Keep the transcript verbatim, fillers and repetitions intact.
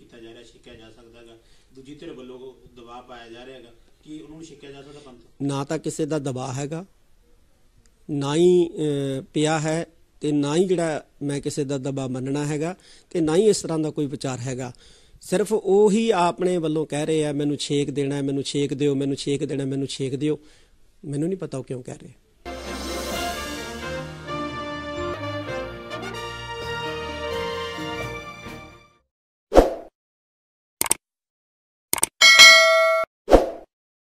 ਕੀਤਾ ਜਾ ਰਿਹਾ, ਛੇਕਿਆ ਜਾ ਸਕਦਾ ਹੈਗਾ, ਦੂਜੀ ਧਿਰ ਵੱਲੋਂ ਦਬਾਅ ਪਾਇਆ ਜਾ ਰਿਹਾ ਹੈਗਾ ਕਿ ਉਹਨੂੰ ਛੇਕਿਆ ਜਾ ਸਕਦਾ ਪੰਥ? ਨਾ ਤਾਂ ਕਿਸੇ ਦਾ ਦਬਾਅ ਹੈਗਾ, ਨਾ ਹੀ ਪਿਆ ਹੈ, ਤੇ ਨਾ ਹੀ ਜਿਹੜਾ ਮੈਂ ਕਿਸੇ ਦਾ ਦਬਾਅ ਮੰਨਣਾ ਹੈਗਾ, ਤੇ ਨਾ ਹੀ ਇਸ ਤਰ੍ਹਾਂ ਦਾ ਕੋਈ ਵਿਚਾਰ ਹੈਗਾ। ਸਿਰਫ ਉਹੀ ਆਪਣੇ ਵੱਲੋਂ ਕਹਿ ਰਹੇ ਆ ਮੈਨੂੰ ਛੇਕ ਦੇਣਾ, ਮੈਨੂੰ ਛੇਕ ਦਿਓ, ਮੈਨੂੰ ਛੇਕ ਦੇਣਾ, ਮੈਨੂੰ ਛੇਕ ਦਿਓ। ਮੈਨੂੰ ਨਹੀਂ ਪਤਾ ਉਹ ਕਿਉਂ ਕਹਿ ਰਹੇ।